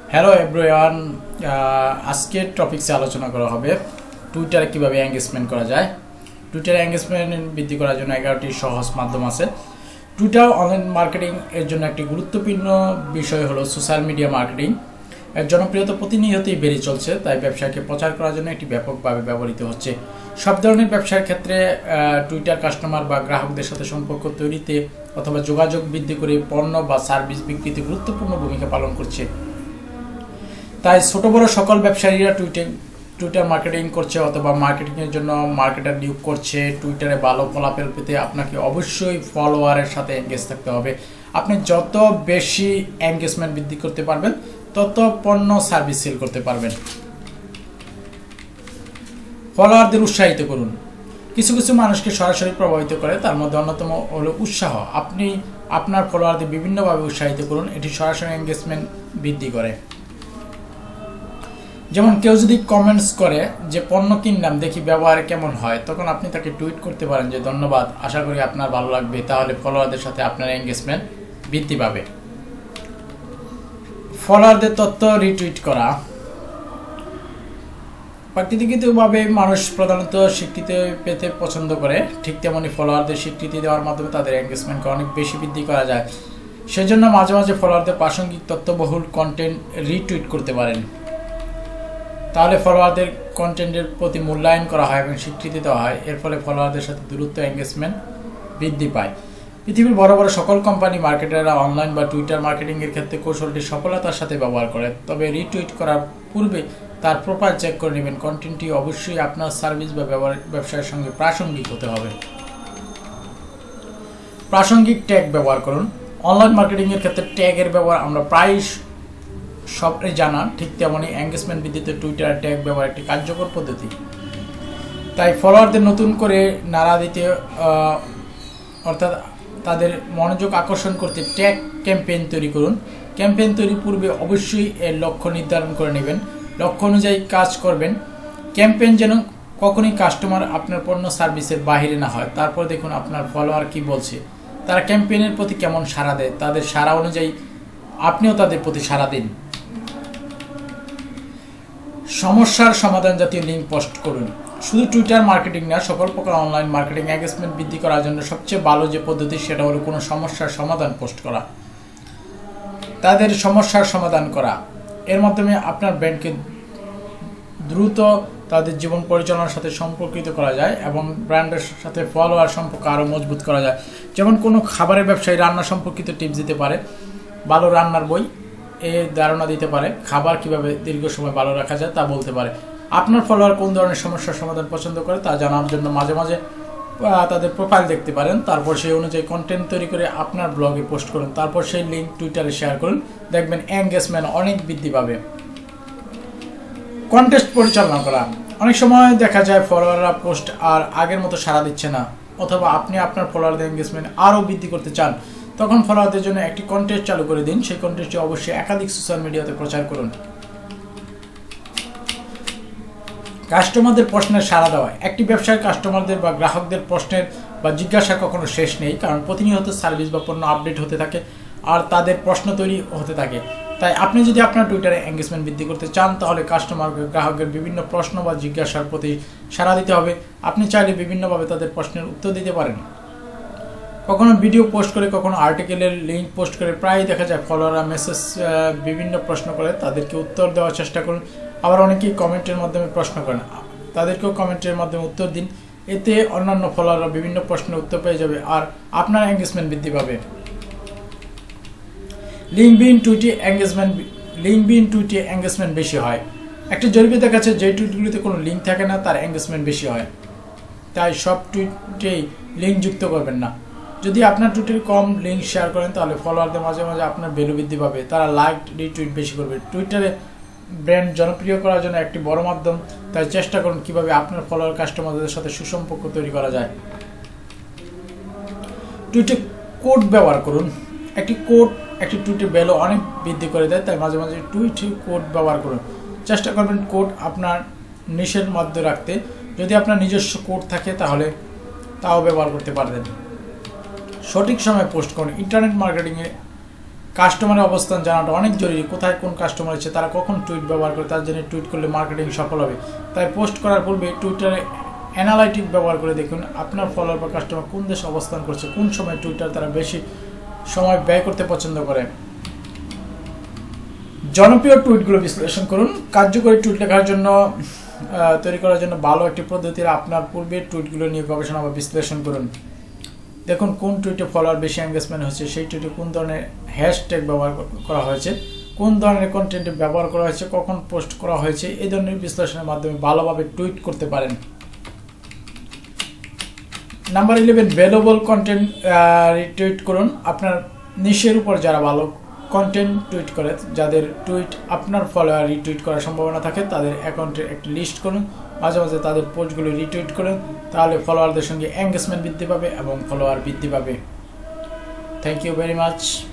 Hello everyone, আজকের টপিকসে আলোচনা করা হবে টুইটারে কিভাবে এঙ্গেজমেন্ট করা যায়। টুইটারে এঙ্গেজমেন্ট বৃদ্ধি করার জন্য 11টি সহজ মাধ্যম আছে। টুইটার অনলাইন মার্কেটিং এর জন্য একটি গুরুত্বপূর্ণ বিষয় হলো সোশ্যাল মিডিয়া মার্কেটিং। এর জনপ্রিয়তা প্রতিনিয়তই বেড়ে চলছে, তাই ব্যবসাকে প্রচার করার জন্য এটি ব্যাপকভাবে ব্যবহৃত হচ্ছে। সব ধরনের ব্যবসার ক্ষেত্রে টুইটার কাস্টমার বা গ্রাহকদের সাথে সম্পর্ক তৈরিতে অথবা যোগাযোগ বৃদ্ধি করে পণ্য বা সার্ভিস বিক্রিতে গুরুত্বপূর্ণ ভূমিকা পালন করছে। তাই ছোট বড় সকল ব্যবসায়ীরা টুইটার মার্কেটিং করছে অথবা মার্কেটিংয়ের জন্য মার্কেটার নিয়োগ করছে। টুইটারে ভালো ফলাফল পেতে আপনাকে অবশ্যই ফলোয়ারের সাথে এঙ্গেজ থাকতে হবে। আপনি যত বেশি এঙ্গেজমেন্ট বৃদ্ধি করতে পারবেন তত পণ্য সার্ভিস সেল করতে পারবেন। ফলোয়ারদের উৎসাহিত করুন। কিছু কিছু মানুষকে সরাসরি প্রভাবিত করে, তার মধ্যে অন্যতম হলো উৎসাহ। আপনি আপনার ফলোয়ারদের বিভিন্নভাবে উৎসাহিত করুন, এটি সরাসরি এঙ্গেজমেন্ট বৃদ্ধি করে। যেমন কেউ যদি কমেন্টস করে যে পণ্য কিনলাম, দেখি ব্যবহারে কেমন হয়, তখন আপনি তাকে টুইট করতে পারেন যে ধন্যবাদ, আশা করি আপনার ভালো লাগবে। তাহলে ফলোয়ারদের সাথে আপনার এঙ্গেজমেন্ট বৃদ্ধি পাবে। ফলোয়ারদের তথ্য রিটুইট করা। প্রাকৃতিকভাবে মানুষ প্রধানত স্বীকৃতি পেতে পছন্দ করে, ঠিক তেমনি ফলোয়ারদের স্বীকৃতি দেওয়ার মাধ্যমে তাদের এঙ্গেজমেন্টকে অনেক বেশি বৃদ্ধি করা যায়। সেজন্য মাঝে মাঝে ফলোয়ারদের প্রাসঙ্গিক তথ্যবহুল কন্টেন্ট রিটুইট করতে পারেন। তাহলে ফলোয়ারদের কন্টেন্টের প্রতি মূল্যায়ন করা হয় এবং স্বীকৃতি দেওয়া হয়। এর ফলে ফলোয়ারদের সাথে দূরত্ব এঙ্গেজমেন্ট বৃদ্ধি পায়। পৃথিবীর বড় বড় সকল কোম্পানি মার্কেটাররা অনলাইন বা টুইটার মার্কেটিংয়ের ক্ষেত্রে কৌশলটি সফলতার সাথে ব্যবহার করে। তবে রিটুইট করার পূর্বে তার প্রোফাইল চেক করে নেবেন। কন্টেন্টটি অবশ্যই আপনার সার্ভিস বা ব্যবসায়ের সঙ্গে প্রাসঙ্গিক হতে হবে। প্রাসঙ্গিক ট্যাগ ব্যবহার করুন। অনলাইন মার্কেটিংয়ের ক্ষেত্রে ট্যাগের ব্যবহার আমরা প্রায় সবাই জানা, ঠিক তেমনি এঙ্গেজমেন্ট বৃদ্ধিতে টুইটার ট্যাগ ব্যবহার একটি কার্যকর পদ্ধতি। তাই ফলোয়ারদের নতুন করে নাড়া দিতে অর্থাৎ তাদের মনোযোগ আকর্ষণ করতে ট্যাগ ক্যাম্পেইন তৈরি করুন। ক্যাম্পেইন তৈরির পূর্বে অবশ্যই এর লক্ষ্য নির্ধারণ করে নেবেন, লক্ষ্য অনুযায়ী কাজ করবেন। ক্যাম্পেইন যেন কখনই কাস্টমার আপনার পণ্য সার্ভিসের বাহিরে না হয়। তারপর দেখুন আপনার ফলোয়ার কি বলছে, তারা ক্যাম্পেইনের প্রতি কেমন সাড়া দেয়। তাদের সাড়া অনুযায়ী আপনিও তাদের প্রতি সাড়া দিন। সমস্যার সমাধান জাতীয় লিঙ্ক পোস্ট করুন। শুধু টুইটার মার্কেটিং না, সকল প্রকার অনলাইন মার্কেটিং এঙ্গেজমেন্ট বৃদ্ধি করার জন্য সবচেয়ে ভালো যে পদ্ধতি সেটা হলো কোনো সমস্যার সমাধান পোস্ট করা, তাদের সমস্যার সমাধান করা। এর মাধ্যমে আপনার ব্র্যান্ডকে দ্রুত তাদের জীবন পরিচালনার সাথে সম্পর্কিত করা যায় এবং ব্র্যান্ডের সাথে ফলোয়ার সম্পর্ক আরও মজবুত করা যায়। যেমন কোনো খাবারের ব্যবসায়ী রান্না সম্পর্কিত টিপস দিতে পারে, ভালো রান্নার বই এর ধারণা দিতে পারে, খাবার কিভাবে দীর্ঘ সময় ভালো রাখা যায় তা বলতে পারে। আপনার ফলোয়ার কোন ধরনের সমস্যার সমাধান পছন্দ করে তা জানার জন্য মাঝে মাঝে তাদের প্রোফাইল দেখতে পারেন। তারপর সেই অনুযায়ী কন্টেন্ট তৈরি করে আপনার ব্লগে পোস্ট করুন। তারপর সেই লিঙ্ক টুইটারে শেয়ার করুন, দেখবেন এঙ্গেজমেন্ট অনেক বৃদ্ধি পাবে। কন্টেস্ট পরিচালনা করা। অনেক সময় দেখা যায় ফলোয়াররা পোস্ট আর আগের মতো সাড়া দিচ্ছে না, অথবা আপনি আপনার ফলোয়ারদের এঙ্গেজমেন্ট আরও বৃদ্ধি করতে চান, তখন ফলোয়ারদের জন্য একটি কন্টেস্ট চালু করে দিন। সেই কন্টেস্টটি অবশ্যই একাধিক সোশ্যাল মিডিয়াতে প্রচার করুন। কাস্টমারদের প্রশ্নের সাড়া দেওয়া। একটি ব্যবসায় কাস্টমারদের বা গ্রাহকদের প্রশ্নের বা জিজ্ঞাসা কখনো শেষ নেই, কারণ প্রতিনিয়ত সার্ভিস বা পণ্য আপডেট হতে থাকে আর তাদের প্রশ্ন তৈরি হতে থাকে। তাই আপনি যদি আপনার টুইটারে এঙ্গেজমেন্ট বৃদ্ধি করতে চান, তাহলে কাস্টমার গ্রাহকের বিভিন্ন প্রশ্ন বা জিজ্ঞাসার প্রতি সাড়া দিতে হবে। আপনি চাইলে বিভিন্নভাবে তাদের প্রশ্নের উত্তর দিতে পারেন। কখনো ভিডিও পোস্ট করে, কখনো আর্টিকেলের লিঙ্ক পোস্ট করে। প্রায়ই দেখা যায় ফলোয়াররা মেসেজ বিভিন্ন প্রশ্ন করে, তাদেরকে উত্তর দেওয়ার চেষ্টা করুন। আবার অনেকেই কমেন্টের মাধ্যমে প্রশ্ন করেন, তাদেরকেও কমেন্টের মাধ্যমে উত্তর দিন। এতে অন্যান্য ফলোয়াররা বিভিন্ন প্রশ্নের উত্তর পেয়ে যাবে আর আপনার এঙ্গেজমেন্ট বৃদ্ধি পাবে। লিঙ্কডইন টুইটে এঙ্গেজমেন্ট বেশি হয়। একটা জরিপে দেখা যাচ্ছে যে টুইটগুলিতে কোনো লিঙ্ক থাকে না তার এঙ্গেজমেন্ট বেশি হয়। তাই সব টুইটেই লিঙ্ক যুক্ত করবেন না। যদি আপনার টুইটে কম লিঙ্ক শেয়ার করেন, তাহলে ফলোয়ারদের মাঝে মাঝে আপনার ভ্যালু বৃদ্ধি পাবে, তারা লাইক রিটুইট বেশি করবে। টুইটারে ব্র্যান্ড জনপ্রিয় করার জন্য একটি বড় মাধ্যম, তাই চেষ্টা করুন কিভাবে আপনার ফলোয়ার কাস্টমারদের সাথে সুসম্পর্ক তৈরি করা যায়। টুইটে কোড ব্যবহার করুন। একটি কোড একটি টুইটের ভ্যালু অনেক বৃদ্ধি করে দেয়, তাই মাঝে মাঝে টুইটে কোড ব্যবহার করুন। চেষ্টা করবেন কোড আপনার নিশের মধ্যে রাখতে। যদি আপনার নিজস্ব কোড থাকে তাহলে তাও ব্যবহার করতে পারবেন। সঠিক সময়ে পোস্ট করুন। ইন্টারনেট মার্কেটিংয়ে কাস্টমারের অবস্থান জানাটা অনেক জরুরি। কোথায় কোন কাস্টমার আছে, তারা কখন টুইট ব্যবহার করে, তার জন্য টুইট করলে মার্কেটিং সফল হবে। তাই পোস্ট করার পূর্বে টুইটারে অ্যানালাইটিক ব্যবহার করে দেখুন আপনার ফলোয়ার বা কাস্টমার কোন দেশে অবস্থান করছে, কোন সময় টুইটার তারা বেশি সময় ব্যয় করতে পছন্দ করে। জনপ্রিয় টুইটগুলো বিশ্লেষণ করুন। কার্যকরী টুইট লেখার জন্য তৈরি করার জন্য ভালো একটি পদ্ধতির আপনার পূর্বের টুইটগুলো নিয়ে গবেষণা বা বিশ্লেষণ করুন। দেখুন কোন টুইটে ফলোয়ার বেশি এঙ্গেজমেন্ট হয়েছে, সেই টুইটে কোন ধরনের হ্যাশট্যাগ ব্যবহার করা হয়েছে, কোন ধরনের কন্টেন্টে ব্যবহার করা হয়েছে, কখন পোস্ট করা হয়েছে। এই ধরনের বিশ্লেষণের মাধ্যমে ভালোভাবে টুইট করতে পারেন। নাম্বার 11, ভ্যালুয়েবল কন্টেন্ট রিটুইট করুন। আপনার নিশের উপর যারা ভালো কন্টেন্ট টুইট করে, যাদের টুইট আপনার ফলোয়ার রিটুইট করার সম্ভাবনা থাকে, তাদের অ্যাকাউন্টের একটি লিস্ট করুন। মাঝে মাঝে তাদের পোস্টগুলো রিটুইট করুন, তাহলে ফলোয়ারদের সঙ্গে এঙ্গেজমেন্ট বৃদ্ধি পাবে এবং ফলোয়ার বৃদ্ধি পাবে। Thank you very much.